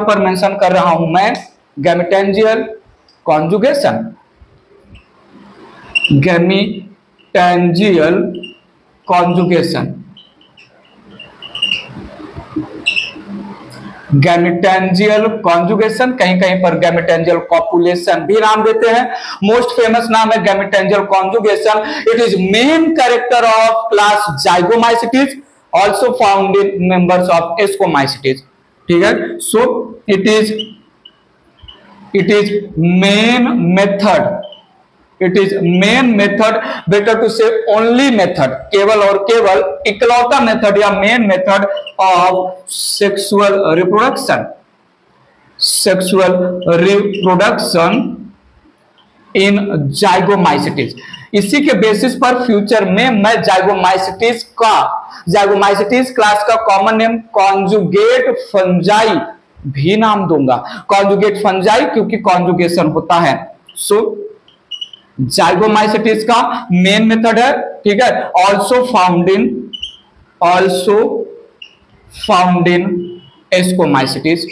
यहां पर मेंशन कर रहा हूं मैं gametangial conjugation, gametangial conjugation, gametangial conjugation, कहीं कहीं पर गैमेटेंजियल कॉपुलेशन भी नाम देते हैं। मोस्ट फेमस नाम है gametangial conjugation. It is main character of class Zygomycetes, also found in members of Ascomycetes. ठीक है, so it is main method, it is main method, better to say only method, केवल और केवल इकलौता method या main method of sexual reproduction, sexual reproduction in Zygomycetes. इसी के basis पर फ्यूचर में मैं जाइगोमाइसिटीज क्लास का कॉमन नेम कॉन्जुगेट फंजाई भी नाम दूंगा। कॉन्जुगेट फंजाई क्योंकि कॉन्जुगेशन होता है। सो जाइगोमाइसिटीज का मेन मेथड है, ठीक है। Also found in Ascomycetes,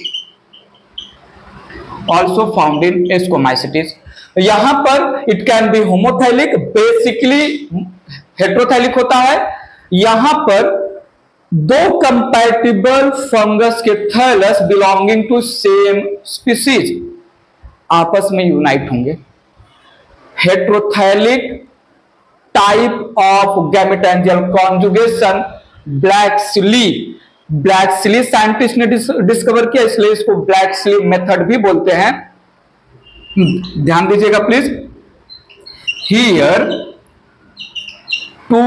also found in Ascomycetes. यहां पर it can be homothallic, basically heterothallic होता है। यहां पर दो कंपैटिबल फंगस के thallus belonging to same species आपस में यूनाइट होंगे। Heterothallic type of gametangial conjugation Blakeslee scientist ने डिस्कवर किया, इसलिए इसको ब्लैक स्ली मेथड भी बोलते हैं। ध्यान दीजिएगा please. Here two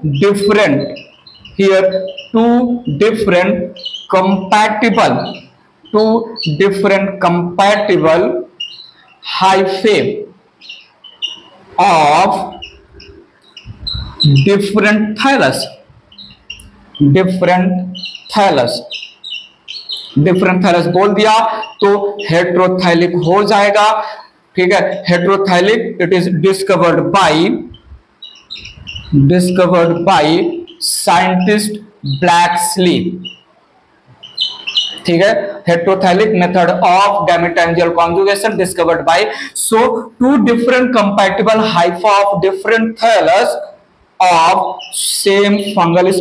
different compatible hyphae of different thallus बोल दिया तो हेट्रोथैलिक हो जाएगा। ठीक है, heterothallic it is discovered by scientist Blakeslee. ठीक है, heterothallic method of gametangial conjugation discovered by, so two different compatible hypha of different thallus of same fungal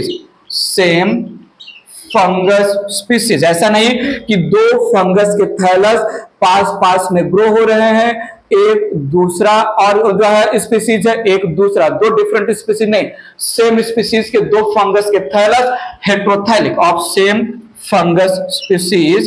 species. ऐसा नहीं कि दो फंगस के थैलस पास में ग्रो हो रहे हैं, एक दूसरा और जो है स्पीसीज है एक दूसरा, दो डिफरेंट स्पीसीज नहीं, सेम स्पीसीज के दो फंगस के thallus heterothallic of same fungus species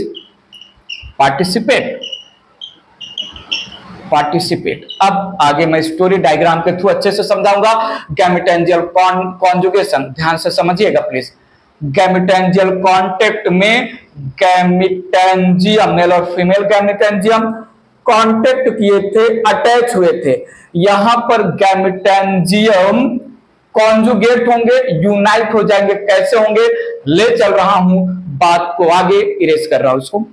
participate. अब आगे मैं स्टोरी डायग्राम के थ्रू अच्छे से समझाऊंगा गैमेटेंजियल कॉन्जुगेशन। ध्यान से समझिएगा प्लीज। गैमेटेंजियल कांटेक्ट में गैमेटेंजियम, मेल और फीमेल गैमेटेंजियम कांटेक्ट किए थे, अटैच हुए थे। यहां पर गैमेटेंजियम कॉन्जुगेट होंगे, यूनाइट हो जाएंगे। कैसे होंगे, ले चल रहा हूं बात को आगे, इरेज कर रहा हूं उसको।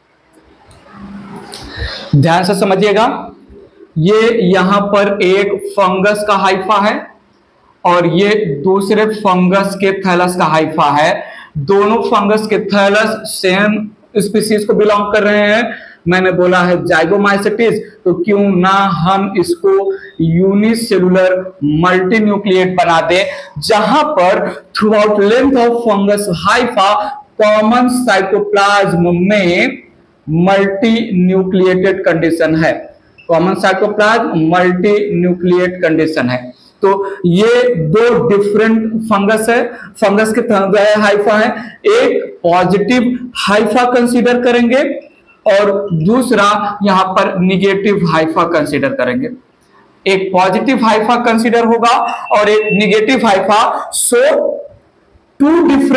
ध्यान से समझिएगा। ये यहां पर एक फंगस का हाइफा है और ये दूसरे फंगस के थैलस का हाइफा है। दोनों फंगस के थैलस सेम स्पीसीज को बिलोंग कर रहे हैं। मैंने बोला है जाइगोमाइसिटीज, तो क्यों ना हम इसको यूनिसेलुलर मल्टीन्यूक्लिएट बना दे, जहां पर throughout length of fungus hypha common cytoplasm में मल्टी न्यूक्लिएटेड कंडीशन है। Common cytoplasm multi nucleate condition है। तो ये दो डिफरेंट फंगस है, फंगस के हाइफा है। एक पॉजिटिव हाइफा कंसीडर करेंगे और दूसरा यहां पर निगेटिव हाइफा कंसीडर करेंगे। एक पॉजिटिव हाइफा कंसीडर होगा और एक negative hypha. So two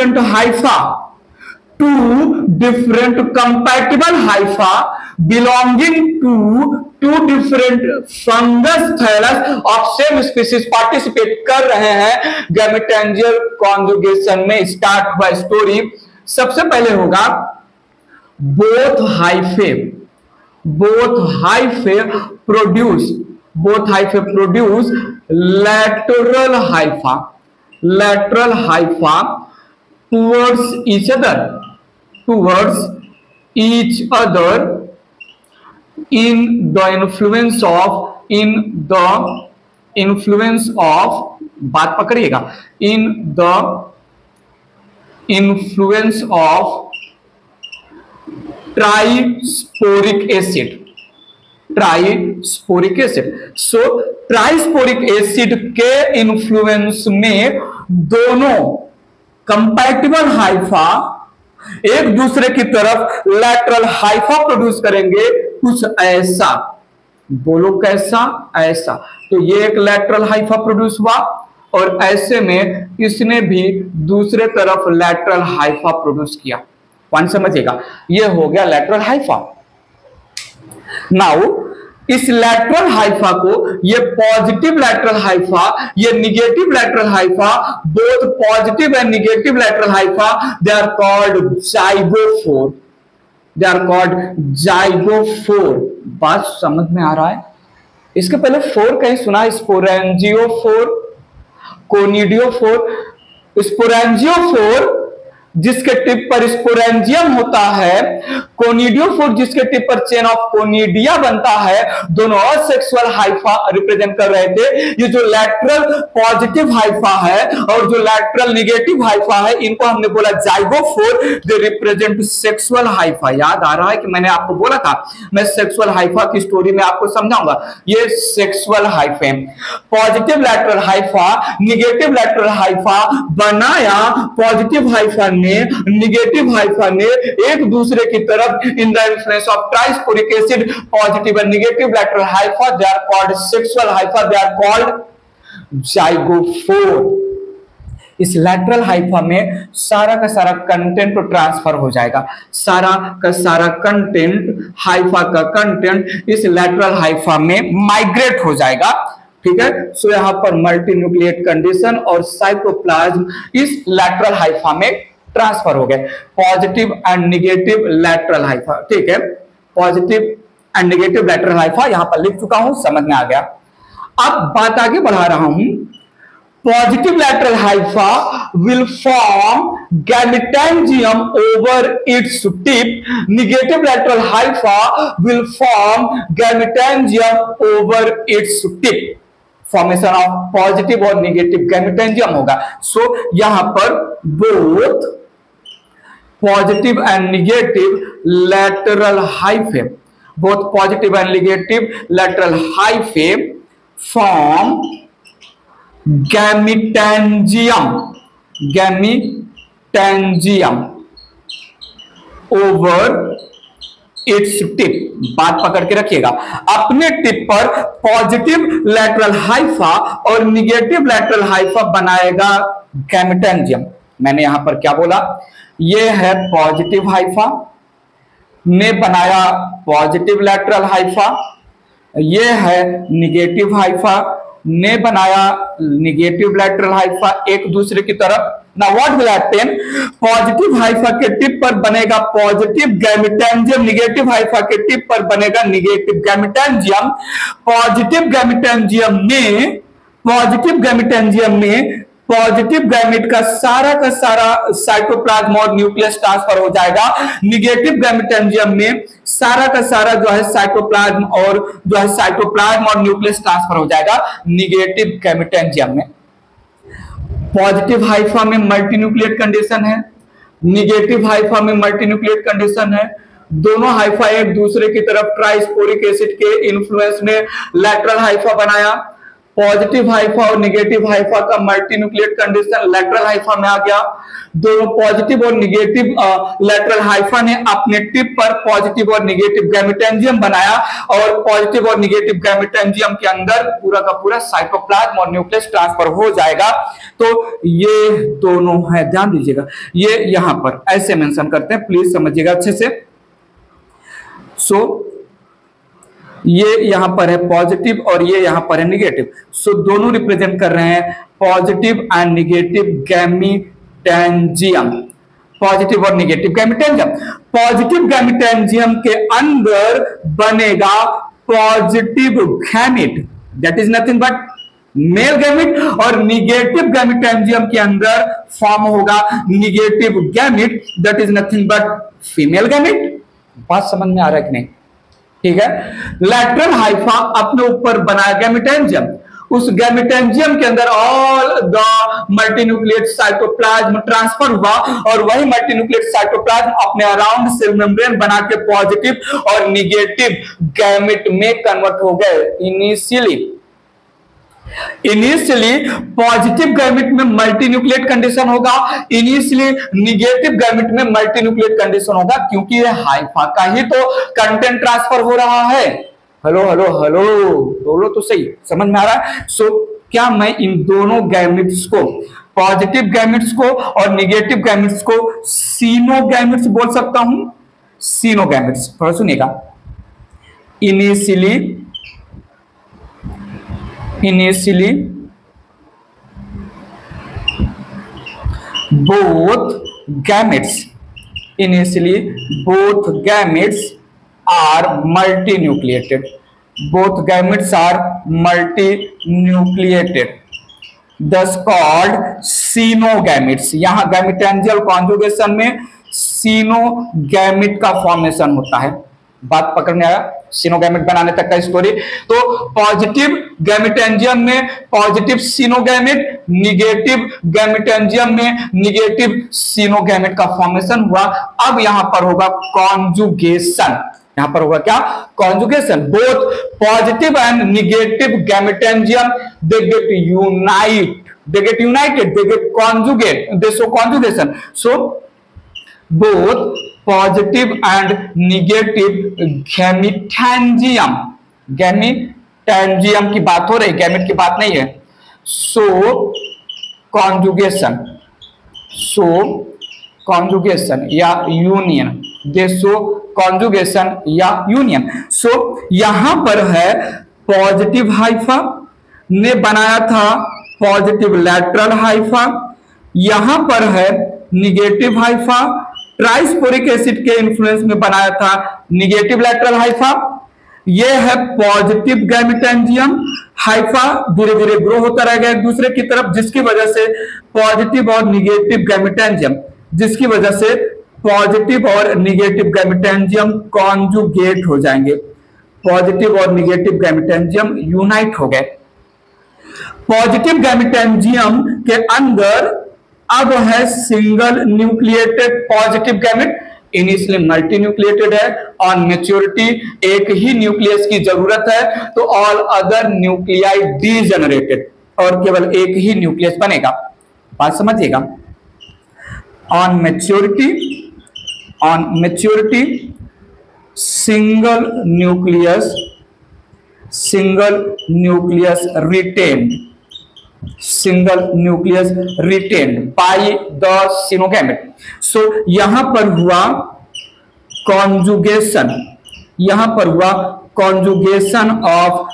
different compatible hypha belonging to two different fungus thallus of same species participate कर रहे हैं गैमेटेंजियल कॉन्जुगेशन में। स्टार्ट हुआ स्टोरी। सबसे पहले होगा both hyphae produce lateral hypha towards each other, each other in the influence of बात पकड़िएगा, in the influence of trisporic acid. So trisporic acid के इन्फ्लुएंस में दोनों कंपैटिबल हाइफा एक दूसरे की तरफ लैटरल हाइफा प्रोड्यूस करेंगे, कुछ ऐसा। बोलो कैसा? ऐसा। तो ये एक लैटरल हाइफा प्रोड्यूस हुआ और ऐसे में इसने भी दूसरे तरफ लैटरल हाइफा प्रोड्यूस किया। पॉइंट समझिएगा, ये हो गया लैटरल हाइफा। नाउ इस लैटरल हाइफा को ये पॉजिटिव लैटरल हाइफा, ये negative lateral hypha, both positive and negative lateral hypha, they are called zygophore. They are called zygophore. बात समझ में आ रहा है? इसके पहले फोर कहीं सुना? Sporangiophore, conidiophore. स्पोरेंजियोफोर जिसके टिप पर स्पोरेंजियम होता है, कोनिडियोफोर जिसके टिप पर चेन ऑफ कोनिडिया बनता है, दोनों असेक्सुअल हाइफा रिप्रेजेंट कर रहे थे। ये जो लैटरल पॉजिटिव हाइफा है और जो लैटरल नेगेटिव हाइफा है, इनको हमने बोला zygophore, they represent sexual hypha. याद आ रहा है कि मैंने आपको बोला था मैं सेक्सुअल हाइफा की स्टोरी में आपको समझाऊंगा। ये sexual hyphae, positive lateral hypha, negative lateral hypha बनाया पॉजिटिव हाइफा ने, निगेटिव हाइफा ने एक दूसरे की तरफ in the influence of trisporic acid, positive and negative lateral hypha, they are called sexual hypha, they are called zygophore. इस lateral hypha में सारा का सारा कंटेंट तो ट्रांसफर हो जाएगा, सारा का सारा कंटेंट, हाइफा का कंटेंट इस लैटरल हाइफा में माइग्रेट हो जाएगा। ठीक है, सो यहां पर मल्टीन्यूक्लिएट कंडीशन और साइटोप्लाज्म इस लैटरल हाइफा में ट्रांसफर हो गए। Positive and negative lateral hypha. ठीक है, positive and negative lateral hypha यहां पर लिख चुका हूं, समझ में आ गया। अब बात आगे बढ़ा रहा हूं। Positive lateral hypha will form gametangium over its tip, negative lateral hypha will form gametangium over its tip. Formation of positive और निगेटिव गैमेटेंजियम होगा। सो यहां पर both positive and negative lateral hyphae, both positive and negative lateral hyphae form gametangium, gametangium over its tip. बात पकड़ के रखिएगा, अपने tip पर पॉजिटिव लैटरल हाइफा और निगेटिव लैटरल हाइफा बनाएगा गैमेटेंजियम। मैंने यहां पर क्या बोला? ये है पॉजिटिव हाइफा ने बनाया पॉजिटिव लैटरल हाइफा, ये है निगेटिव हाइफा ने बनाया निगेटिव लैटरल हाइफा एक दूसरे की तरफ। Now what will happen? Positive hypha के टिप पर बनेगा पॉजिटिव गैमेटेंजियम, निगेटिव हाइफा के टिप पर बनेगा निगेटिव गैमेटेंजियम। पॉजिटिव गैमेटेंजियम में पॉजिटिव गैमेट का सारा साइटोप्लाज्म और न्यूक्लियस ट्रांसफर हो जाएगा। निगेटिव गैमेटेंजियम में सारा का सारा जो है साइटोप्लाज्म और न्यूक्लियस ट्रांसफर हो जाएगा निगेटिव गैमेटेंजियम में। पॉजिटिव हाइफा में मल्टीन्यूक्लिएट कंडीशन है, निगेटिव हाइफा में मल्टीन्यूक्लिएट कंडीशन है। दोनों हाइफा एक दूसरे की तरफ ट्राइस्पोरिक एसिड के इन्फ्लुएंस में लैटरल हाइफा बनाया। पॉजिटिव हाइफा और निगेटिव हाइफा का मल्टीन्यूक्लिएट कंडीशन लैटरल हाइफा में आ गया। दोनों पॉजिटिव और निगेटिव लैटरल हाइफा ने अपने टिप पर पॉजिटिव और निगेटिव गैमेटेंजियम बनाया और पॉजिटिव और निगेटिव गैमेटेंजियम के अंदर पूरा का पूरा साइटोप्लाज्म और न्यूक्लियस ट्रांसफर हो जाएगा। तो ये दोनों है, ध्यान दीजिएगा, ये यहां पर ऐसे मेंशन करते हैं, प्लीज समझिएगा अच्छे से। सो ये यहां पर है पॉजिटिव और ये यहां पर है निगेटिव। सो दोनों रिप्रेजेंट कर रहे हैं positive and negative gametangium, positive और निगेटिव गैमेटेंजियम। पॉजिटिव गैमेटेंजियम के अंदर बनेगा positive gamete, that is nothing but male gamete, और निगेटिव गैमेटेंजियम के अंदर फॉर्म होगा negative gamete, that is nothing but female gamete. बात समझ में आ रहा है कि नहीं? ठीक है, लैटरल हाइफा अपने ऊपर बनाया गैमेटेंजियम, उस गैमेटेंजियम के अंदर all the multinucleate cytoplasm transfer हुआ और वही मल्टीन्यूक्लिएट साइटोप्लाज्म अपने अराउंड सेल मेम्ब्रेन बना के पॉजिटिव और निगेटिव गैमेट में कन्वर्ट हो गए। इनिशियली पॉजिटिव गैमेट में मल्टीन्यूक्लिएट कंडीशन होगा, इनिशियली निगेटिव गैमेट में मल्टीन्यूक्लिएट कंडीशन होगा, क्योंकि ये हाइफा का ही तो कंटेंट ट्रांसफर हो रहा है। हेलो हेलो हेलो, बोलो तो सही, समझ में आ रहा है? सो क्या मैं इन दोनों गैमेट्स को, पॉजिटिव गैमेट्स को और निगेटिव गैमेट्स को सीनोगैमेट्स बोल सकता हूं? सीनोगैमेट्स, थोड़ा सुनिएगा। Initially, both gametes are multinucleated. Both gametes are multinucleated, thus called सीनोगैमेट्स। यहां गैमेटेंजियल कॉन्जुगेशन में सीनोगैमेट का फॉर्मेशन होता है। बात पकड़ने आया? सीनोगैमेट बनाने तक का स्टोरी। तो पॉजिटिव गैमेटेंजियम में पॉजिटिव सीनोगैमेट, निगेटिव गैमेटेंजियम में निगेटिव सीनोगैमेट का फॉर्मेशन हुआ। अब यहां पर होगा कॉन्जुगेशन। यहां पर होगा क्या? Conjugation. Both positive and negative gametangium they get united, they get conjugate, they show conjugation. So both positive and negative gametangium की बात हो रही, गैमेट की बात नहीं है। सो कॉन्जुगेशन या यूनियन, दे शो कॉन्जुगेशन या यूनियन। सो यहां पर है पॉजिटिव हाइफा ने बनाया था पॉजिटिव लैटरल हाइफा, यहां पर है निगेटिव हाइफा ट्राइस्पोरिक एसिड के इन्फ्लुएंस में बनाया था निगेटिव लैटरल हाइफा। यह है पॉजिटिव गैमेटेंजियम। हाइफा धीरे धीरे ग्रो होता रहेगा एक दूसरे की तरफ, जिसकी वजह से पॉजिटिव और निगेटिव गैमेटेंजियम, जिसकी वजह से पॉजिटिव और निगेटिव गैमेटेंजियम कॉन्जुगेट हो जाएंगे, पॉजिटिव और निगेटिव गैमेटेंजियम यूनाइट हो गए। पॉजिटिव गैमेटेंजियम के अंदर अब है single nucleated positive gamete, initially multi nucleated है। ऑन मैच्योरिटी एक ही न्यूक्लियस की जरूरत है, तो ऑल अदर न्यूक्लियाई डीजेनरेटेड, और केवल एक ही न्यूक्लियस बनेगा। बात समझिएगा। On maturity single nucleus retained by the coenogamete. So यहां पर हुआ कॉन्जुगेशन ऑफ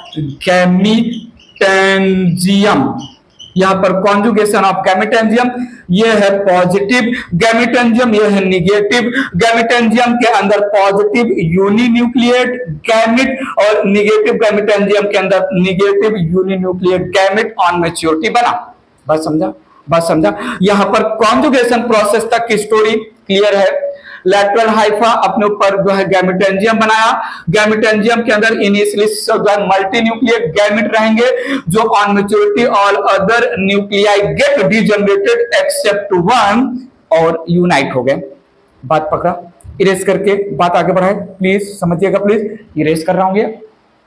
गैमेटेंजियम। यहां पर कॉन्जुगेशन ऑफ गैमेटेंजियम, यह है पॉजिटिव गैमेटेंजियम, यह है निगेटिव गैमेटेंजियम। के अंदर पॉजिटिव यूनिन्यूक्लिएट गैमेट और निगेटिव गैमेटेंजियम के अंदर negative uninucleate gamete on maturity बना। बात समझा? यहां पर कॉन्जुगेशन प्रोसेस तक की स्टोरी क्लियर है। लैटरल हाइफा अपने ऊपर जो है गैमेटेंजियम बनाया, गैमेटेंजियम के अंदर इनिशियली मल्टी न्यूक्लिएट गैमेट रहेंगे, जो on maturity all other nuclei get degenerated except one और यूनाइट हो गए। बात पकड़ा? इरेज करके बात आगे बढ़ाए प्लीज, समझिएगा प्लीज। इरेज कर रहा हूं, ये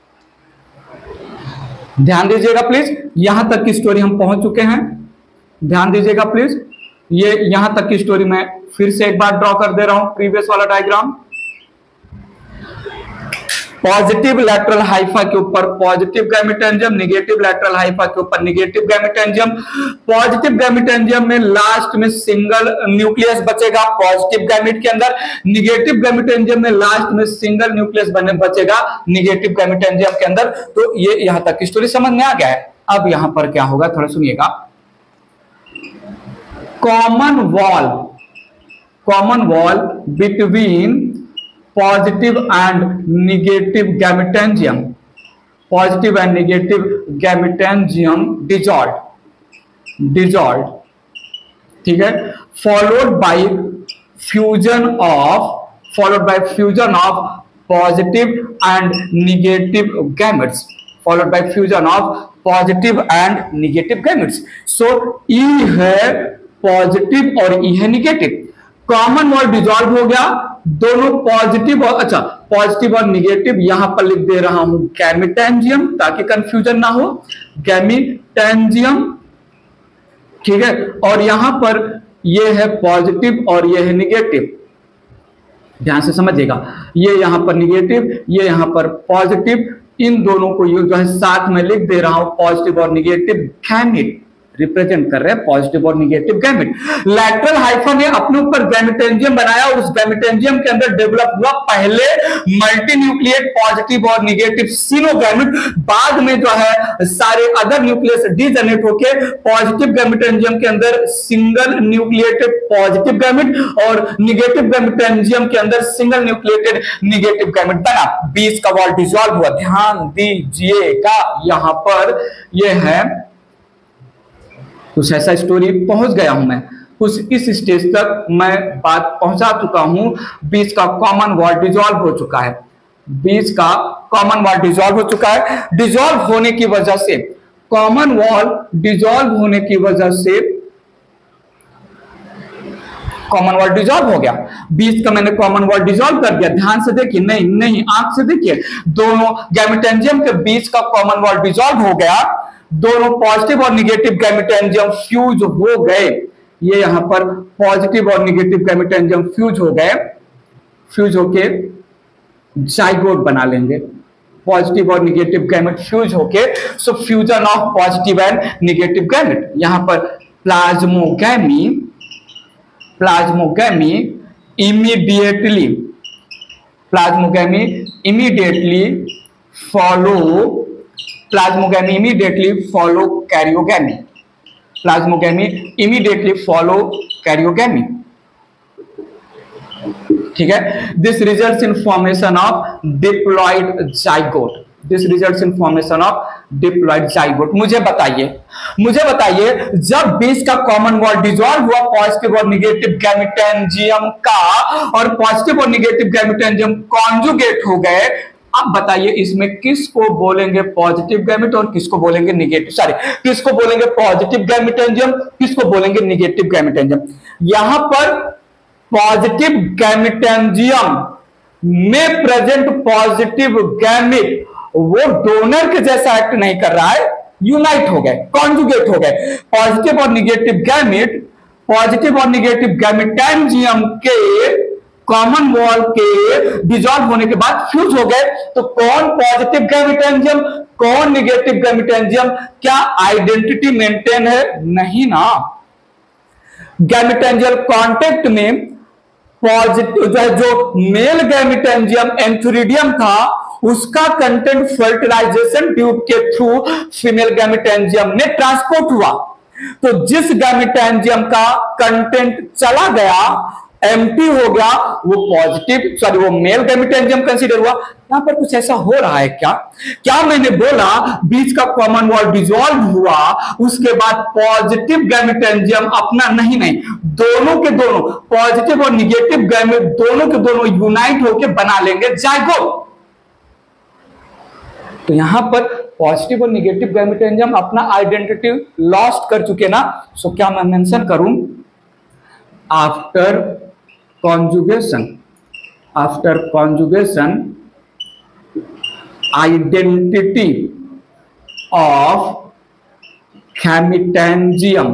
ध्यान दीजिएगा प्लीज। यहां तक की स्टोरी हम पहुंच चुके हैं, ध्यान दीजिएगा प्लीज। ये यहां तक की स्टोरी मैं फिर से एक बार ड्रॉ कर दे रहा हूं, प्रीवियस वाला डायग्राम। पॉजिटिव लैटरल हाइफा के ऊपर positive gametangium, negative lateral hypha के ऊपर निगेटिव गैमेटेंजियम। पॉजिटिव गैमेटेंजियम में लास्ट में सिंगल न्यूक्लियस बचेगा पॉजिटिव गैमेट के अंदर, निगेटिव गैमेटेंजियम में लास्ट में सिंगल न्यूक्लियस बचेगा निगेटिव गैमेटेंजियम के अंदर। तो ये यहां तक की स्टोरी समझ में आ गया है। अब यहां पर क्या होगा थोड़ा सुनिएगा। Common wall between positive and negative gametangium, dissolved, ठीक है, followed by fusion followed by fusion of positive and negative gametes, followed by fusion of positive and negative gametes. So E है पॉजिटिव और E है negative, common wall dissolve हो गया, दोनों positive और अच्छा पॉजिटिव और निगेटिव, यहां पर लिख दे रहा हूं गैमेटेंजियम ताकि कंफ्यूजन ना हो, गैमेटेंजियम, ठीक है। और यहां पर ये है पॉजिटिव और ये है निगेटिव, ध्यान से समझिएगा, ये यहां पर निगेटिव, ये यहां पर पॉजिटिव, इन दोनों को जो है साथ में लिख दे रहा हूं, पॉजिटिव और निगेटिव गैमेट रिप्रेजेंट कर रहे हैं पॉजिटिव और निगेटिव गैमेट। लैटरल हाइफा ने अपने ऊपर गैमेटेंजियम बनाया और उस गैमेटेंजियम के अंदर डेवलप हुआ पहले मल्टी न्यूक्लिएट पॉजिटिव और निगेटिव सिनोगैमेट, बाद में जो है सारे अदर न्यूक्लियस डीजनरेट होके पॉजिटिव गैमेटेंजियम के अंदर सिंगल न्यूक्लिएटेड पॉजिटिव गैमेट और निगेटिव गैमेटेंजियम के अंदर सिंगल न्यूक्लिएटेड निगेटिव गैमेट बना। बीच का वॉल डिसॉल्व हुआ, ध्यान दीजिएगा यहां पर यह है कुछ ऐसा स्टोरी पहुंच गया हूं मैं, कुछ इस स्टेज तक मैं बात पहुंचा चुका हूं। बीच का कॉमन वॉल डिसॉल्व हो चुका है, बीच का कॉमन वॉल डिसॉल्व हो चुका है। डिसॉल्व होने की वजह से, कॉमन वॉल डिसॉल्व होने की वजह से कॉमन वॉल डिसॉल्व हो गया, बीच का मैंने कॉमन वॉल डिसॉल्व कर दिया, ध्यान से देखिए, नहीं नहीं आंख से देखिए, दोनों गैमेटेंजियम के बीच का कॉमन वॉल डिसॉल्व हो गया, दोनों पॉजिटिव और निगेटिव गैमेटेंजियम फ्यूज हो गए, ये यहां पर पॉजिटिव और निगेटिव गैमेटेंजियम फ्यूज हो गए, फ्यूज होके जाइगोट बना लेंगे, पॉजिटिव और निगेटिव गैमेट फ्यूज होके, so fusion of positive and negative gamete. यहां पर plasmogamy, plasmogamy immediately, plasmogamy immediately follow, plasmogamy immediately follow karyogamy, plasmogamy immediately follow karyogamy, ठीक है। This results in formation of diploid zygote, this results in formation of diploid zygote. मुझे बताइए, मुझे बताइए, जब बीच का कॉमन वॉल डिसॉल्व हुआ पॉजिटिव और निगेटिव गैमेटेंजियम का और पॉजिटिव और निगेटिव गैमेटेंजियम कॉन्जुगेट हो गए, अब बताइए इसमें किसको बोलेंगे पॉजिटिव गैमेट और किसको बोलेंगे निगेटिव, सॉरी किसको बोलेंगे पॉजिटिव गैमेटेंजियम, किसको बोलेंगे निगेटिव गैमेटेंजियम। यहां पर पॉजिटिव गैमेटेंजियम में प्रेजेंट पॉजिटिव गैमेट वो डोनर के जैसा एक्ट नहीं कर रहा है, यूनाइट हो गए, कॉन्जुगेट हो गए, पॉजिटिव और निगेटिव गैमेट, पॉजिटिव और निगेटिव गैमेटेंजियम के कॉमन वॉल के डिसॉल्व होने के बाद फ्यूज हो गए। तो कौन पॉजिटिव गैमेटेंजियम, कौन निगेटिव गैमेटेंजियम, क्या आइडेंटिटी मेंटेन है? नहीं ना। गैमेटेंजियल कांटेक्ट में पॉजिटिव जो मेल गैमेटेंजियम एंथ्रीडियम था उसका कंटेंट फर्टिलाइजेशन ट्यूब के थ्रू फीमेल गैमेटेंजियम ने ट्रांसपोर्ट हुआ, तो जिस गैमेटेंजियम का कंटेंट चला गया, एम्प्टी हो गया, वो पॉजिटिव सॉरी वो मेल गैमेटेंजियम कंसीडर हुआ। यहां पर कुछ ऐसा हो रहा है क्या? क्या मैंने बोला बीच का कॉमन वॉल डिसॉल्व हुआ, उसके बाद पॉजिटिव गैमेटेंजियम अपना नहीं नहीं दोनों के दोनों पॉजिटिव और निगेटिव गैमेट दोनों के दोनों यूनाइट होकर बना लेंगे जाइगोट। तो यहां पर पॉजिटिव और निगेटिव गैमेटेंजियम अपना आइडेंटिटी लॉस्ट कर चुके ना। सो क्या मैं मेंशन करूं, after conjugation identity of gametangium,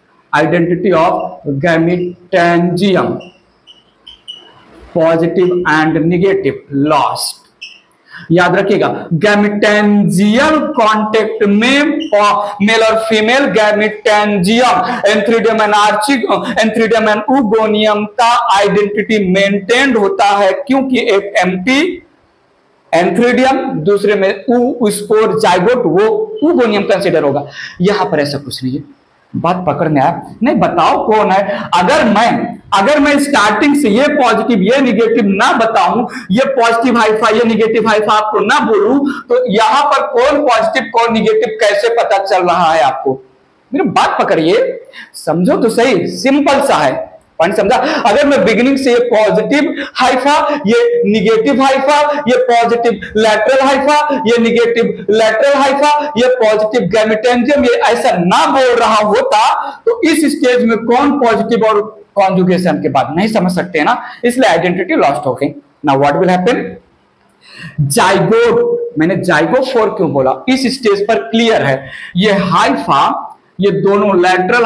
positive and negative lost। याद रखिएगा, गैमेटेंजियल कांटेक्ट में मेल और female gametangium antheridium and antheridium and oogonium का आइडेंटिटी मेंटेन्ड होता है, क्योंकि एक एम्प्टी एंथ्रीडियम दूसरे में ऊ स्पोर जाइगोट, वो उगोनियम कंसीडर होगा। यहां पर ऐसा कुछ नहीं है, बात पकड़ में आया नहीं? बताओ कौन है? अगर मैं स्टार्टिंग से ये पॉजिटिव ये निगेटिव ना बताऊं, ये पॉजिटिव हाइफा ये निगेटिव हाइफा आपको ना बोलूं, तो यहां पर कौन पॉजिटिव कौन निगेटिव कैसे पता चल रहा है आपको? मेरी बात पकड़िए, समझो तो सही, सिंपल सा है। पॉइंट समझा? अगर मैं बिगिनिंग से ये पॉजिटिव हाइफा, ये निगेटिव हाइफा, ये पॉजिटिव लैटरल हाइफा, ये निगेटिव लैटरल हाइफा, ये पॉजिटिव गैमेटेंजियम, ये ऐसा ना बोल रहा होता तो इस स्टेज में कौन पॉजिटिव और कॉन्जुगेशन के बाद नहीं समझ सकते हैं ना, इसलिए आइडेंटिटी लॉस्ट हो गई। Now what will happen? Zygote, मैंने जाइगोफोर क्यों बोला, इस स्टेज पर क्लियर है, ये हाइफा, ये दोनों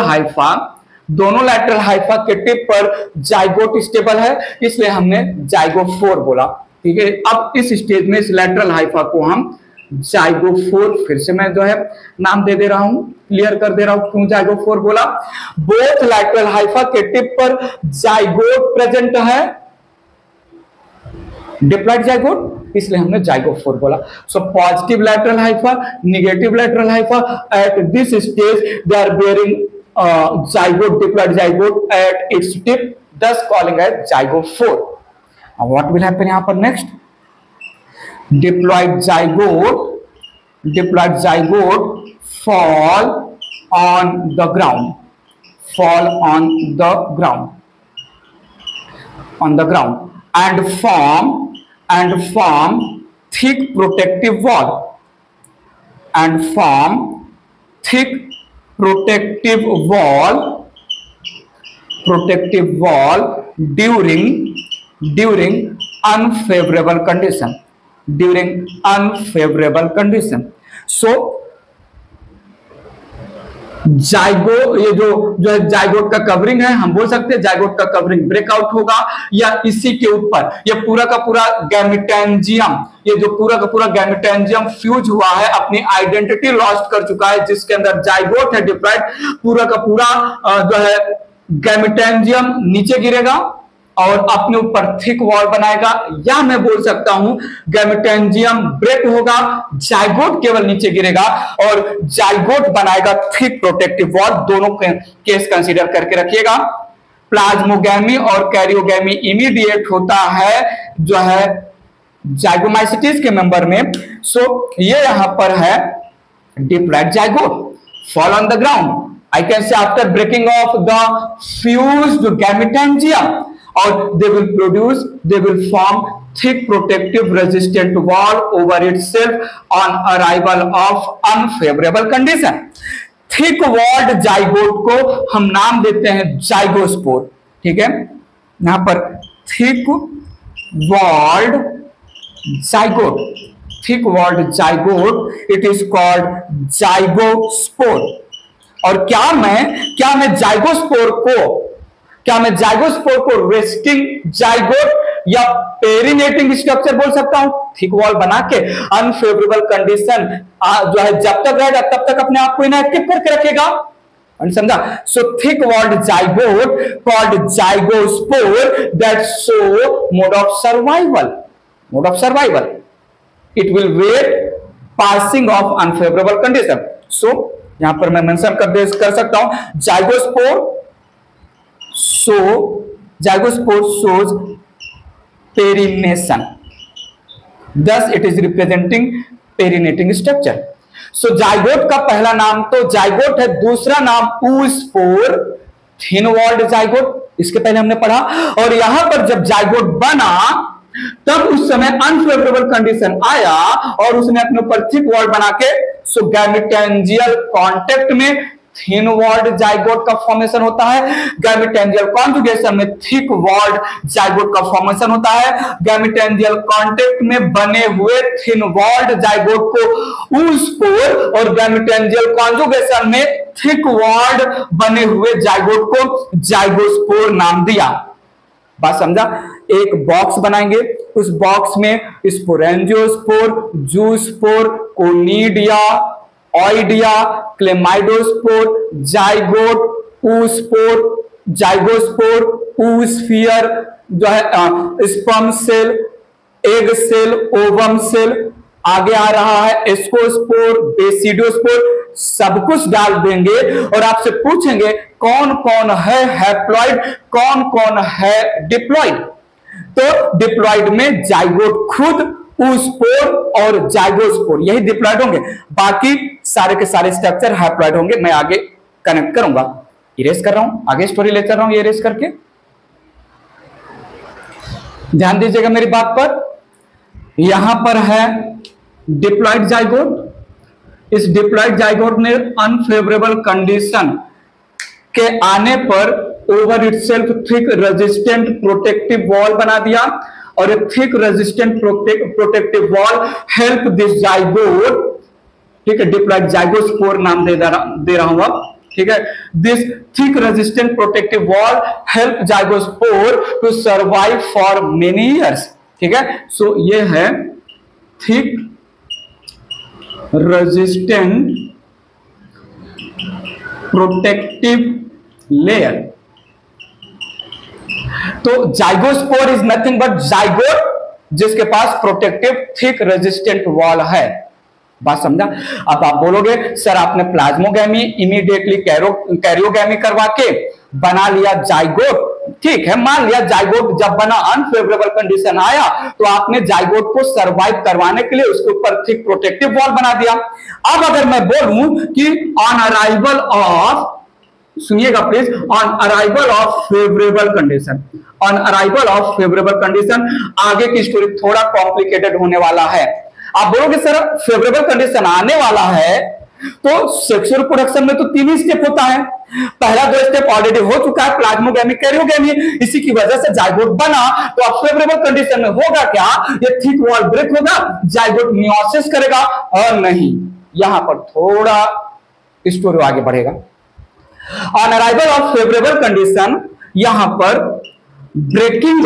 लैटरल हाइफा के टिप पर जाइगोट स्टेबल है, इसलिए हमने जाइगोफोर बोला। ठीक है, अब इस स्टेज में इस लैटरल हाइफा को हम जाइगोफोर, फिर से मैं जो है नाम दे रहा हूं, क्लियर कर दे रहा हूं क्यों जाइगोफोर बोला। बोथ लैटरल हाइफा के टिप पर जाइगोट प्रेजेंट है, डिप्लॉइड जाइगोट, इसलिए हमने जाइगोफोर बोला। So positive lateral hypha, negative lateral hypha, at this stage they are bearing zygote, diploid zygote at its tip, thus calling as zygophore. Now what will happen यहां पर next? Diploid zygote fall on the ground, and form thick protective wall, during unfavorable condition. So zygote, ये जो है zygote का covering है, हम बोल सकते हैं जाइगोट का कवरिंग ब्रेकआउट होगा, या इसी के ऊपर ये पूरा का पूरा गैमेटेंजियम, ये जो पूरा का पूरा गैमेटेंजियम फ्यूज हुआ है, अपनी आइडेंटिटी लॉस्ट कर चुका है, जिसके अंदर जाइगोट है डिप्लॉइड, पूरा का पूरा जो है गैमेटेंजियम नीचे गिरेगा और अपने ऊपर थिक वॉल बनाएगा, या मैं बोल सकता हूं गैमेटेंजियम ब्रेक होगा, जाइगोट केवल नीचे गिरेगा और जाइगोट बनाएगा थिक प्रोटेक्टिव वॉल। दोनों केस कंसीडर करके रखिएगा। प्लाज्मोगैमी और कैरियोगैमी इमीडिएट होता है जो है जाइगोमाइसिटिस के मेंबर में। सो ये यहां पर है diploid zygote, fall on the ground, I can say after breaking off the fused gametangia, or they will form thick protective resistant wall over itself on arrival of unfavorable condition. Thick walled zygote को हम नाम देते हैं zygospore. ठीक है, यहां पर thick walled zygote, it is called zygospore. और क्या मैं जाइगोस्पोर को रेस्टिंग जाइगोट या पेरिनेटिंग स्ट्रक्चर बोल सकता हूं? थिक वॉल बना के अनफेवरेबल कंडीशन जो है जब तक रहेगा तब तक अपने आप को इनएक्टिव करके रखेगा, समझा? So thick walled zygote called zygospore that show mode of survival, it will wait passing of unfavourable condition. सो यहां पर मैं मेंशन कर सकता हूं zygospore shows perennation, thus it is representing perinating structure. So zygote का पहला नाम तो जाइगोट है, दूसरा नाम oospore, थिन वॉल्ड जाइगोट, इसके पहले हमने पढ़ा। और यहां पर जब जाइगोट बना तब उस समय अनफेवरेबल कंडीशन आया और उसने अपने ऊपर थिक वॉल्ड बना के, सो गैमेटेंजियल कांटेक्ट में थिन वॉल्ड जाइगोट का फॉर्मेशन होता है, गैमेटेंजियल कॉन्जुगेशन में थिक वॉल्ड जाइगोट का फॉर्मेशन होता है। गैमेटेंजियल कांटेक्ट में बने हुए थिन वॉल्ड जाइगोट को oospore और गैमेटेंजियल कॉन्जुगेशन में थिक वॉल्ड बने हुए जाइगोट को जाइगोस्पोर नाम दिया। बात समझा? एक बॉक्स बनाएंगे, उस बॉक्स में sporangiospore, zoospore, conidia, oidia, chlamydospore, zygote, oospore, zygospore, oosphere जो है sperm cell, egg cell, ovum cell, आगे आ रहा है एस्कोस्पोर, बेसिडोस्पोर, सब कुछ डाल देंगे और आपसे पूछेंगे कौन कौन है हैप्लॉइड, कौन कौन है डिप्लॉइड। तो डिप्लॉइड में जाइगोट खुद, oospore और जाइगोस्पोर यही डिप्लॉइड होंगे, बाकी सारे के सारे स्ट्रक्चर हैप्लॉइड होंगे। मैं आगे कनेक्ट करूंगा, इरेज कर रहा हूं, आगे स्टोरी ले चल रहा हूं ये इरेज करके। ध्यान दीजिएगा मेरी बात पर। यहां पर है डिप्लॉयड जाइगोट। इस डिप्लॉयड जाइगोट ने अनफेवरेबल कंडीशन के आने पर over itself thick resistant protective wall बना दिया, और thick resistant protective wall help this zygote, ठीक है, डिप्लॉयड जाइगोस्पोर नाम दे रहा हूं अब, ठीक है। This thick resistant protective wall help zygospore to survive for many years, ठीक है। सो ये है थिक रेजिस्टेंट प्रोटेक्टिव लेयर। तो zygospore is nothing but zygote जिसके पास प्रोटेक्टिव थिक रेजिस्टेंट वॉल है। बात समझा? अब आप बोलोगे सर आपने प्लाज्मोगैमी इमीडिएटली कैरियोगैमी करवा के बना लिया जाइगोट, ठीक है, मान लिया जाइगोट जब बना अनफेवरेबल कंडीशन आया तो आपने जाइगोट को सरवाइव करवाने के लिए उसके ऊपर थिक प्रोटेक्टिव वॉल बना दिया। अब अगर मैं बोलूं कि ऑन अराइवल ऑफ, सुनिएगा please, on arrival of favourable condition, on arrival of favourable condition, आगे की स्टोरी थोड़ा कॉम्प्लिकेटेड होने वाला है। आप बोलोगे सर फेवरेबल कंडीशन आने वाला है तो सेक्सुअल प्रोडक्शन में तो 3 ही स्टेप होता है, पहला 2 स्टेप ऑलरेडी हो चुका है, प्लाज्मोगैमी कैरियोगैमी, इसी की वजह से जाइगोट बना। तो अब फेवरेबल कंडीशन में होगा क्या, ये थिक वॉल ब्रेक होगा, जाइगोट मियोसिस करेगा, और नहीं, यहां पर थोड़ा स्टोरी आगे बढ़ेगा। On arrival of favourable condition, यहां पर ब्रेकिंग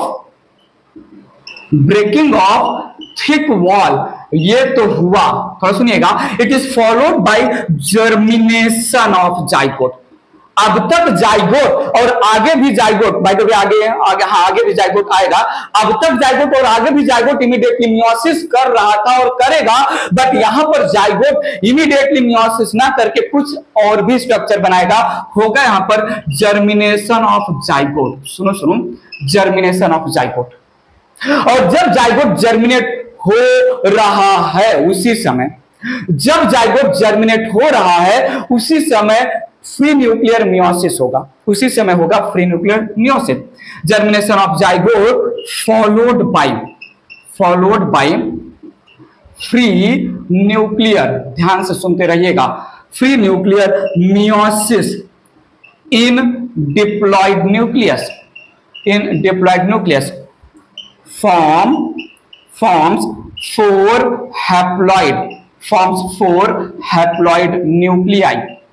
ऑफ थिक वॉल ये तो हुआ, थोड़ा सुनिएगा, it is followed by germination of zygote. अब तक जाइगोट और आगे भी जाइगोट, बाय द वे आगे भी जाइगोट आएगा, अब तक जाइगोट और आगे भी जाइगोट इमीडिएटली मियोसिस कर रहा था और करेगा, बट यहां पर जाइगोट इमीडिएटली मियोसिस ना करके कुछ और भी स्ट्रक्चर बनाएगा, होगा यहां पर जर्मिनेशन ऑफ जाइगोट। सुनो, जर्मिनेशन ऑफ जाइगोट। और जब जाइगोट जर्मिनेट हो रहा है उसी समय, जब जाइगोट जर्मिनेट हो रहा है उसी समय फ्री न्यूक्लियर मियोसिस होगा, उसी समय होगा free nuclear meiosis. Germination of zygote followed by free nuclear, ध्यान से सुनते रहिएगा, free nuclear meiosis in diploid nucleus, forms 4 haploid nuclei।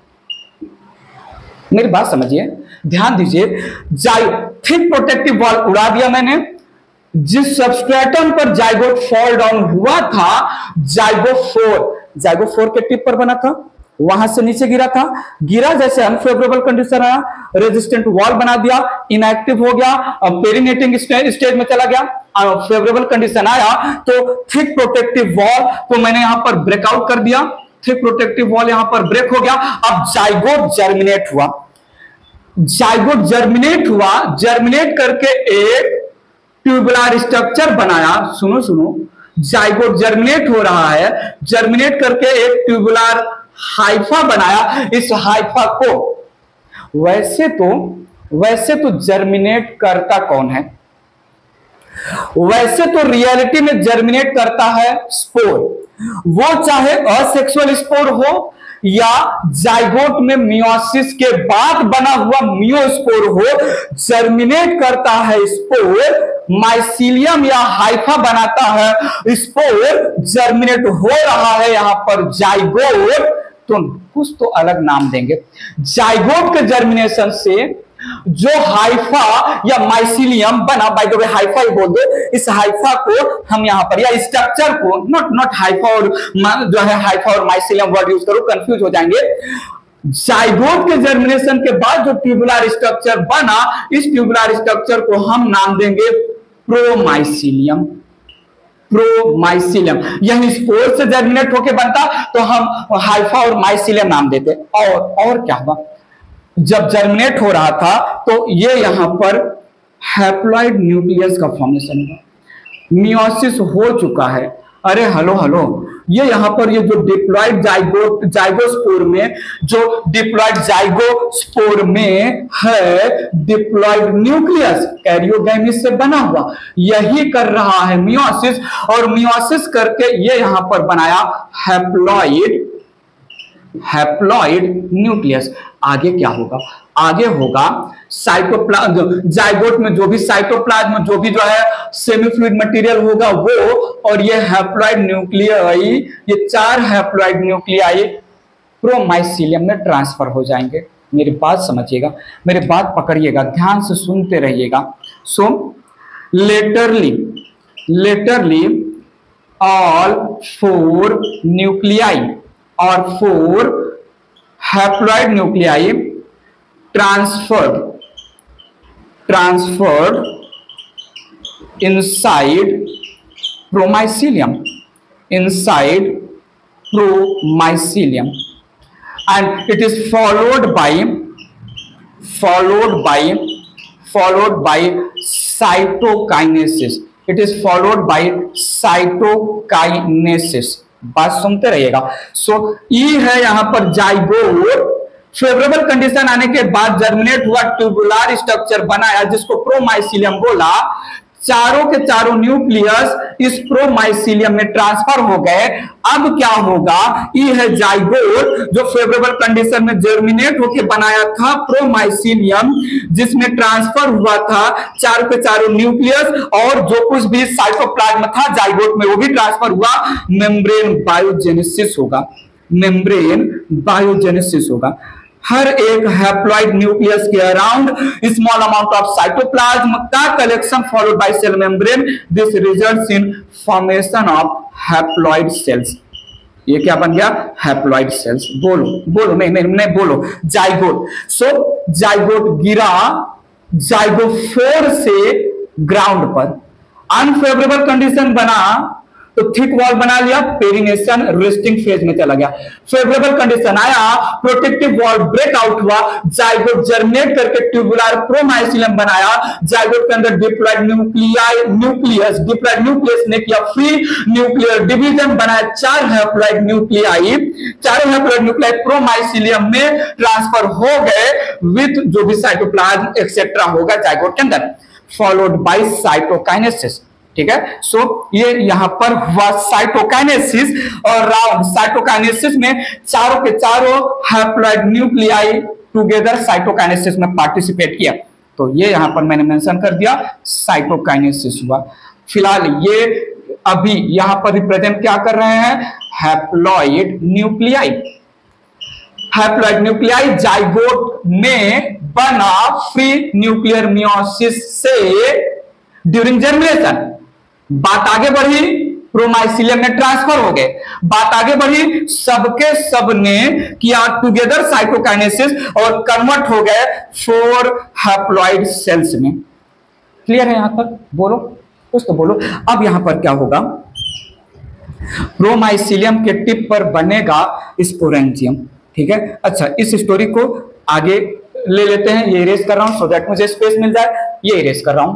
मेरी बात समझिए, ध्यान दीजिए, थिक प्रोटेक्टिव वॉल उड़ा दिया मैंने, जिस सबस्ट्रेटम पर जाइगोट फॉल डाउन हुआ था, जाइगोफोर के टिप पर बना था, वहां से नीचे गिरा जैसे अनफेवरेबल कंडीशन आया, रेजिस्टेंट वॉल बना दिया, इनएक्टिव हो गया, पेरिनेटिंग स्टेज में चला गया, फेवरेबल कंडीशन आया तो थिक प्रोटेक्टिव वॉल को मैंने यहां पर ब्रेकआउट कर दिया, थिक प्रोटेक्टिव वॉल यहां पर ब्रेक हो गया। अब जाइगोट जर्मिनेट हुआ, जर्मिनेट करके एक ट्यूबुलर स्ट्रक्चर बनाया। सुनो, जाइगोट जर्मिनेट हो रहा है, जर्मिनेट करके एक ट्यूबुलर हाइफा बनाया। इस हाइफा को वैसे तो जर्मिनेट करता कौन है? वैसे तो रियलिटी में जर्मिनेट करता है स्पोर, वो चाहे असेक्सुअल स्पोर हो या जाइगोट में मियोसिस के बाद बना हुआ मियोस्पोर हो, जर्मिनेट करता है स्पोर, माइसीलियम या हाइफा बनाता है स्पोर, जर्मिनेट हो रहा है यहां पर जाइगोट, तो कुछ तो अलग नाम देंगे। जाइगोट के जर्मिनेशन से जो हाइफा या माइसीलियम बना, बाय द वे हाइफा ही बोल दो, इस हाइफा को हम यहां पर, या स्ट्रक्चर को, नॉट हाइफा और जो है हाइफा और माइसीलियम वर्ड यूज करो, कंफ्यूज हो जाएंगे। जाइगोट के जर्मिनेशन के बाद जो ट्यूबुलर स्ट्रक्चर बना, इस ट्यूबुलर स्ट्रक्चर को हम नाम देंगे प्रोमाइसीलियम। यही स्पोर से जर्मिनेट होकर बनता तो हम हाइफा और माइसीलियम नाम देते। और क्या हुआ, जब जर्मिनेट हो रहा था तो ये यहां पर हैप्लॉइड न्यूक्लियस का फॉर्मेशन हुआ, मियोसिस हो चुका है, अरे हेलो हेलो, ये यहाँ पर ये जो डिप्लॉइड जाइगोस्पोर में, जो डिप्लॉइड जाइगोस्पोर में है डिप्लॉइड न्यूक्लियस कैरियोगैमिस से बना हुआ, यही कर रहा है मियोसिस, और मियोसिस करके ये यहाँ पर बनाया हैप्लॉइड न्यूक्लियस। आगे क्या होगा? आगे होगा साइटोप्लाज्म, जाइगोट में जो भी साइटोप्लाज्म, जो भी जो है सेमीफ्लूइड मटेरियल होगा वो, और ये हैप्लॉइड न्यूक्लियाई, ये 4 हैप्लॉइड न्यूक्लियाई प्रोमाइसीलियम में ट्रांसफर हो जाएंगे। मेरी बात समझिएगा, मेरी बात पकड़िएगा, ध्यान से सुनते रहिएगा। सो लेटरली ऑल 4 न्यूक्लियाई और 4 haploid nuclei transferred inside promycelium, and it is followed by cytokinesis. It is followed by cytokinesis. बात सुनते रहिएगा। सो ई है यहां पर जाइगोट, फेवरेबल कंडीशन आने के बाद जर्मिनेट हुआ, ट्यूबुलर स्ट्रक्चर बनाया जिसको प्रोमाइसीलियम बोला। चारों के चारों न्यूक्लियस इस प्रोमाइसीलियम में ट्रांसफर हो गए। अब क्या होगा? ये है जाइगोट जो फेवरेबल कंडीशन में जर्मिनेट होकर बनाया था प्रोमाइसीलियम, जिसमें ट्रांसफर हुआ था चारों के चारों न्यूक्लियस, और जो कुछ भी साइटोप्लाज्म था जाइगोट में वो भी ट्रांसफर हुआ। मेम्ब्रेन बायोजेनेसिस होगा। हर एक हैप्लॉइड न्यूक्लियस के around small amount of cytoplasm का collection followed by cell membrane, this results in formation of haploid cells. ये क्या बन गया? Haploid cells. बोलो नहीं बोलो, जाइगोट। सो जाइगोट गिरा जाइगोफोर से ग्राउंड पर, अनफेवरेबल कंडीशन बना तो थिक वॉल बना लिया, पेरिनेशन रेस्टिंग फेज में चला गया। फेवरेबल कंडीशन आया, प्रोटेक्टिव वॉल ब्रेकआउट हुआ, जाइगोट जर्मिनेट करके ट्यूबुलर प्रोमाइसीलियम बनाया। जाइगोट के अंदर डिप्लॉइड न्यूक्लियस ने किया फ्री न्यूक्लियर डिवीजन, बनाया 4 हैप्लॉइड न्यूक्लियाई। चारों हैप्लॉइड न्यूक्लियाई प्रोमाइसीलियम में ट्रांसफर हो गए विथ जो भी साइटोप्लाज्म एक्सेट्रा होगा जाइगोट के अंदर, फॉलोड बाय साइटोकाइनेसिस। ठीक है। सो ये यहां पर हुआ साइटोकाइनेसिस, और राउंड साइटोकाइनेसिस में चारों के चारों हैप्लॉइड न्यूक्लियाई टुगेदर साइटोकाइनेसिस में पार्टिसिपेट किया। तो ये यहां पर मैंने मेंशन कर दिया, साइटोकाइनेसिस हुआ। फिलहाल ये अभी यहां पर रिप्रेजेंट क्या कर रहे हैं? Haploid nuclei. Haploid nuclei zygote में बना फ्री न्यूक्लियर मियोसिस से ड्यूरिंग जर्मिनेशन। बात आगे बढ़ी, प्रोमाइसीलियम में ट्रांसफर हो गए। बात आगे बढ़ी, सबके सब ने किया टुगेदर साइटोकाइनेसिस और कन्वर्ट हो गए 4 हैप्लॉइड सेल्स में। क्लियर है यहां तक? बोलो कुछ तो बोलो। अब यहां पर क्या होगा? प्रोमाइसीलियम के टिप पर बनेगा स्पोरेंजियम। ठीक है। अच्छा, इस स्टोरी को आगे ले लेते हैं। ये इरेज कर रहा हूं सो दैट मुझे स्पेस मिल जाए। ये इरेज कर रहा हूं।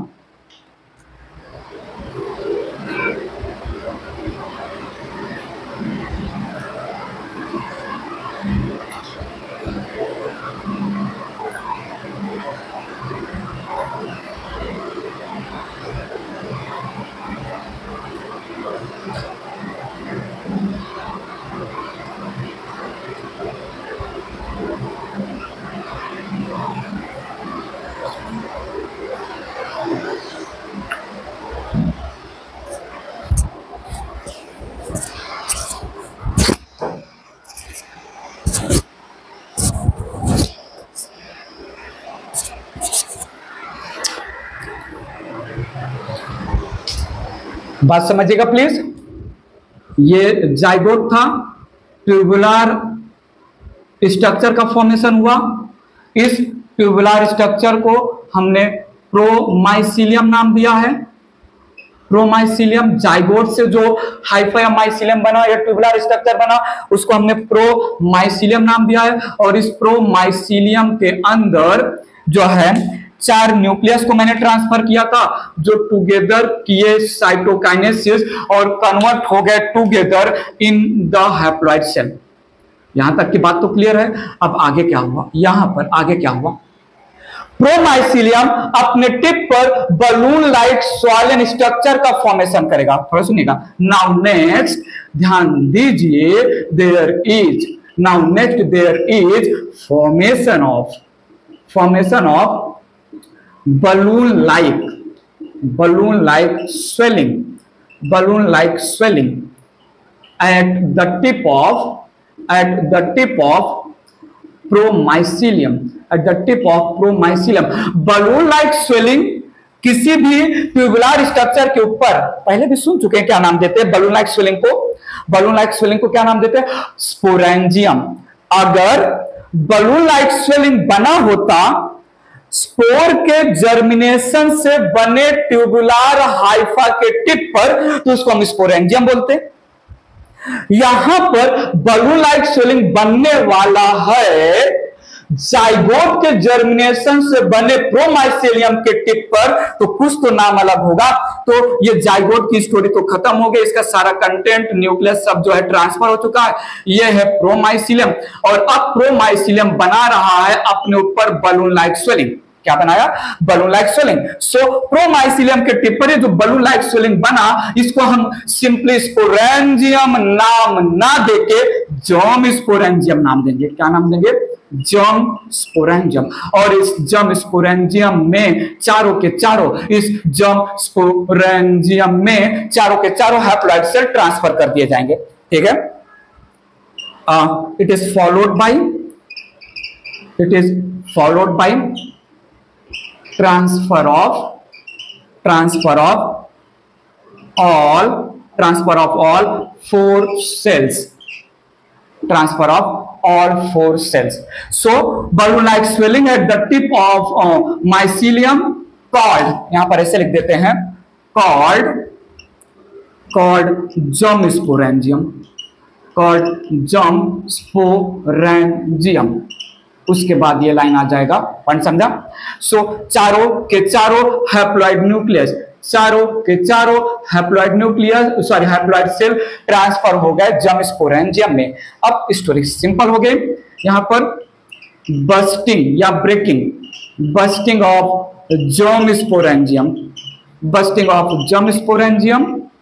बात समझिएगा प्लीज। ये जाइगोट था, ट्यूबुलर स्ट्रक्चर का फॉर्मेशन हुआ। इस ट्यूबुलर स्ट्रक्चर को हमने प्रोमाइसीलियम नाम दिया है। प्रोमाइसीलियम जाइगोट से जो हाइफा माइसीलियम बना या ट्यूबुलर स्ट्रक्चर बना उसको हमने प्रोमाइसीलियम नाम दिया है। और इस प्रोमाइसीलियम के अंदर जो है 4 न्यूक्लियस को मैंने ट्रांसफर किया था जो टुगेदर किए साइटोकाइनेसिस और कन्वर्ट हो गए together in the haploid cell. यहां तक की बात तो क्लियर है। अब आगे क्या हुआ, यहां पर आगे क्या हुआ, प्रोमाइसिलियम अपने टिप पर बलून लाइक स्वॉलन स्ट्रक्चर का फॉर्मेशन करेगा। थोड़ा सुनिएगा। नाउ नेक्स्ट, ध्यान दीजिए, there is formation of balloon like swelling at the tip of promycelium. Balloon like swelling किसी भी ट्यूबुलर स्ट्रक्चर के ऊपर, पहले भी सुन चुके हैं क्या नाम देते हैं बलून लाइक स्वेलिंग को क्या नाम देते हैं, स्पोरेंजियम। अगर बलून लाइक स्वेलिंग बना होता स्पोर के जर्मिनेशन से बने ट्यूबुलर हाइफा के टिप पर, तो उसको हम स्पोरेंजियम बोलते। यहां पर बलून लाइक स्वेलिंग बनने वाला है जाइगोट के जर्मिनेशन से बने प्रोमाइसिलियम के टिप पर, तो कुछ तो नाम अलग होगा। तो ये जाइगोट की स्टोरी तो खत्म हो गई, इसका सारा कंटेंट न्यूक्लियस सब जो है ट्रांसफर हो चुका है। ये है प्रोमाइसिलियम, और अब प्रोमाइसिलियम बना रहा है अपने ऊपर बलून लाइक स्वेलिंग। क्या बनाया, balloon like swelling. So promycelium के टिप पर जो बलून लाइक स्वेलिंग बना, इसको हम सिंपली स्पोरेंजियम नाम ना देके जर्म स्पोरेंजियम नाम देंगे। क्या नाम देंगे, जर्म स्पोरेंजियम। और इस जर्म स्पोरेंजियम में चारों के चारों हैप्लॉइड सेल ट्रांसफर कर दिए जाएंगे। ठीक है। It is followed by transfer of all 4 cells. So balloon like swelling at the tip of mycelium called, यहां पर ऐसे लिख देते हैं, called germ sporangium। उसके बाद ये लाइन आ जाएगा, पॉइंट समझा। सो चारों के चारों हैप्लॉइड हैप्लॉइड सेल ट्रांसफर हो गए जर्म स्पोरेंजियम में। अब स्टोरी सिंपल हो गई। यहां पर bursting of germ sporangium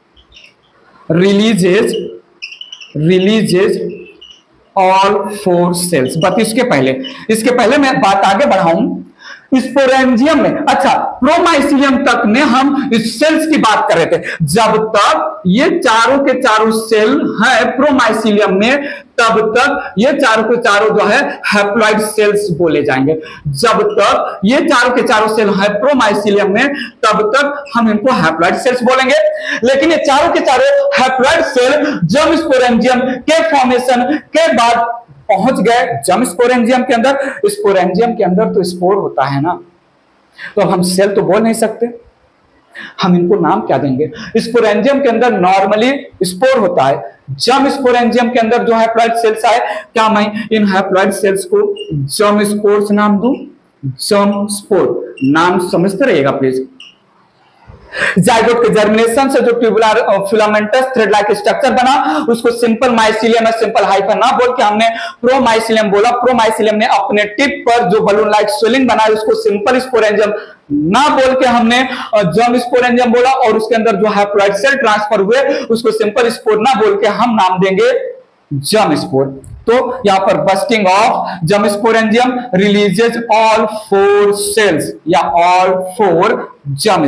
releases all 4 cells. But इसके पहले मैं बात आगे बढ़ाऊं, स्पोरेंजियम में, अच्छा प्रोमाइसिलियम तक में हम इस सेल्स की बात कर रहे थे। जब तक ये चारों के चारों सेल है प्रोमाइसिलियम में, तब तक ये चारों के चारों जो है हैप्लॉइड सेल्स बोले जाएंगे। जब तक ये चारों के चारों सेल है प्रोमाइसिलियम में, तब तक हम इनको हैप्लॉइड सेल्स बोलेंगे। लेकिन ये चारों के चारों हैप्लॉइड सेल जर्म स्पोरेंजियम के फॉर्मेशन के बाद पहुंच गए जर्म स्पोरेंजियम के अंदर। स्पोरेंजियम के अंदर तो स्पोर होता है ना, तो अब हम सेल तो बोल नहीं सकते, हम इनको नाम क्या देंगे। स्पोरेंजियम के अंदर नॉर्मली स्पोर होता है, जर्म स्पोरेंजियम के अंदर जो हैप्लॉइड सेल्स आए, क्या मैं इन हैप्लॉइड सेल्स को जर्म स्पोर्स नाम दूं, जर्म स्पोर नाम समझते रहिएगा प्लीज। जाइगोट के जर्मिनेशन से जो tubular filamentous thread like structure बना, उसको सिंपल माइसिलियम या सिंपल हाइफा ना बोल के हमने प्रोमाइसिलियम बोला। प्रोमाइसिलियम ने अपने टिप पर जो बलून लाइक स्वेलिंग बना, उसको सिंपल स्पोरेंजियम ना बोल के हमने जर्म स्पोरेंजियम बोला। और उसके अंदर जो हैप्लॉइड सेल ट्रांसफर हुए, उसको सिंपल स्पोर ना बोल के हम नाम देंगे जर्म स्पोर। तो यहां पर bursting of germ sporangium releases all 4 cells या ऑल 4 जर्म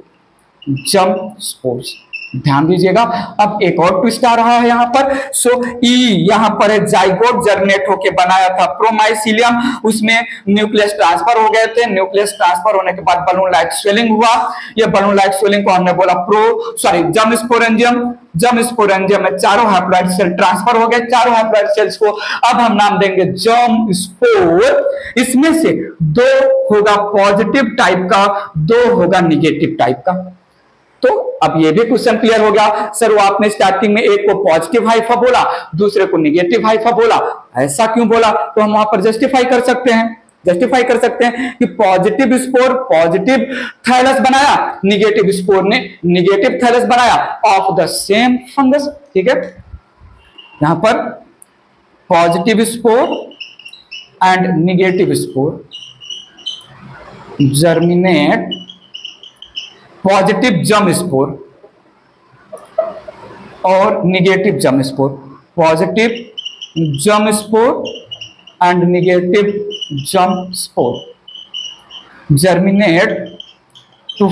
स्पोर्स। ध्यान दीजिएगा। अब एक और ट्विस्ट आ रहा है यहां पर। सो यहां पर जाइगोट जर्मिनेट होके बनाया था प्रोमाइसिलियम, उसमें न्यूक्लियस ट्रांसफर हो गए थे। न्यूक्लियस ट्रांसफर होने के बाद बलून लाइक स्वेलिंग हुआ। ये बलून लाइक स्वेलिंग को हमने बोला जर्म स्पोरेंजियम में चारों हैप्लॉइड सेल ट्रांसफर हो गए। चारों हैप्लॉइड सेल्स को अब हम नाम देंगे जर्म स्पोर। इसमें से 2 होगा पॉजिटिव टाइप का, 2 होगा निगेटिव टाइप का। तो अब ये भी क्वेश्चन क्लियर हो गया, सर वो आपने स्टार्टिंग में एक को पॉजिटिव हाइफा बोला, दूसरे को निगेटिव हाइफा बोला, ऐसा क्यों बोला? तो हम वहां पर जस्टिफाई कर सकते हैं। जस्टिफाई कर सकते हैं कि पॉजिटिव स्पोर पॉजिटिव थैलस बनाया, निगेटिव स्पोर ने निगेटिव थैलस बनाया ऑफ द सेम फंगस। ठीक है, यहां पर positive spore and negative spore germinate positive germ spore और negative germ spore, positive germ spore and negative germ spore germinate to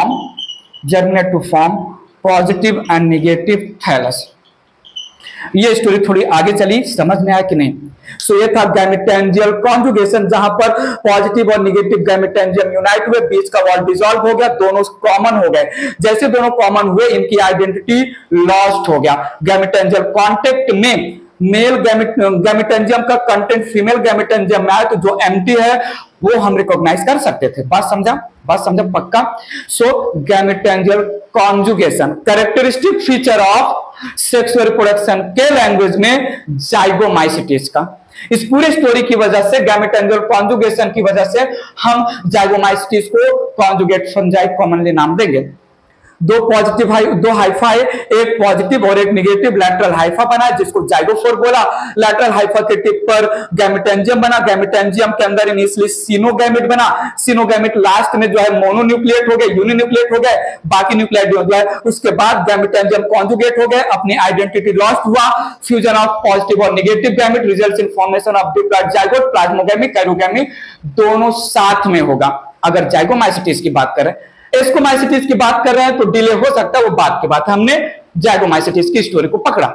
form positive and negative thallus. ये story थोड़ी आगे चली, समझ में आया कि नहीं? सो ये था गैमेटेंजियल कॉन्जुगेशन, जहां पर पॉजिटिव और निगेटिव गैमेटेंजियम यूनाइट हुए, बीच का वॉल डिसॉल्व हो गया, दोनों कॉमन हो गए। जैसे दोनों कॉमन हुए, इनकी आइडेंटिटी लॉस्ट हो गया। गैमेटेंजियल कॉन्टेक्ट में मेल गैमेटेंजियम का कंटेंट फीमेल गैमेटेंजियम में आए तो जो एम्प्टी है वो हम रिकॉग्नाइज कर सकते थे। बात समझा पक्का? So gametangial conjugation characteristic feature of sexual reproduction के लैंग्वेज में जाइगोमाइसिटीज का। इस पूरे स्टोरी की वजह से, गैमेटेंजियल कॉन्जुगेशन की वजह से हम जाइगोमाइसिटीज को कॉन्जुगेट फंजाई कॉमनली नाम देंगे। दो हाइफा है, एक पॉजिटिव और एक निगेटिव लैटरल हाइफा बना जिसको जाइगोफोर बोला। लैटरल हाइफा के टिप पर गैमेटेंजियम बना, गैमेटेंजियम के अंदर इनिशियली सिनोगैमेट बना, सिनोगैमेट लास्ट में जो है मोनोन्यूक्लिएट हो गए, यूनिन्यूक्लिएट हो गए, बाकी न्यूक्लिएट जो है उसके बाद गैमेटेंजियम कॉन्जुगेट हो गए, अपनी आइडेंटिटी लॉस्ट हुआ। फ्यूजन ऑफ पॉजिटिव और negative gamete results in formation of diploid zygote, plasmogamy, karyogamy दोनों साथ में होगा। अगर जाइगोमाइसिटीज की बात करें, एस्कोमाइसिटीज की बात कर रहे हैं तो डिले हो सकता है, वो बात की बात है। हमने जाइगोमाइसिटीज की स्टोरी को पकड़ा।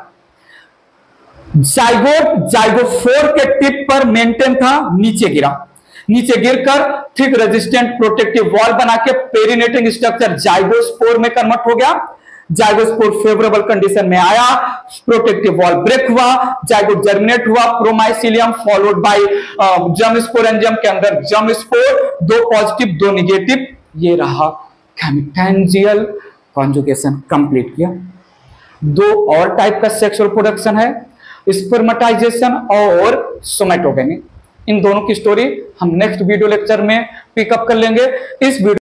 जाइगोट जाइगोफोर के टिप पर मेंटेन था, नीचे गिरकर थिक रेजिस्टेंट प्रोटेक्टिव वॉल बना के पेरिनेटिंग स्ट्रक्चर जाइगोस्पोर में कन्वर्ट हो गया। जाइगोस्पोर फेवरेबल कंडीशन में आया, प्रोटेक्टिव वॉल ब्रेक हुआ, जाइगोट जर्मिनेट हुआ, promycelium followed by germ sporangium के अंदर जर्म स्पोर, दो पॉजिटिव दो निगेटिव। ये रहा गैमेटेंजियल कॉन्जुगेशन कंप्लीट किया। दो और टाइप का सेक्सुअल प्रोडक्शन है, स्पर्मेटाइजेशन और सोमैटोगेमी। इन दोनों की स्टोरी हम नेक्स्ट वीडियो लेक्चर में पिकअप कर लेंगे। इस वीडियो